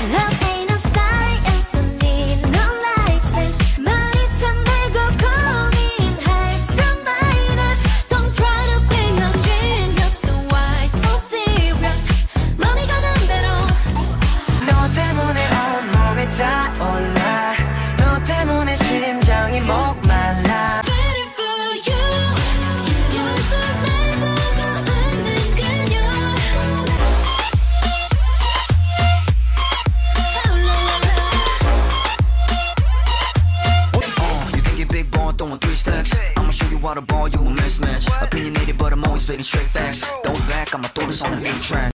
Love ain't a science, don't need no license. 말 이상 내고 고민할수 minus. Don't try to be a genius, so why so serious? 맘이 가는 대로 너 때문에 온몸이 타올라. 너 때문에 심장이 목말라. Waiting for you. 계속 날 보고 웃는 그녀. You think you're big ball, throwing 3 stacks. I'ma show you how to ball, you a mismatch. Opinionated, but I'm always spitting straight facts. Throw it back, I'ma throw this on the 8 track.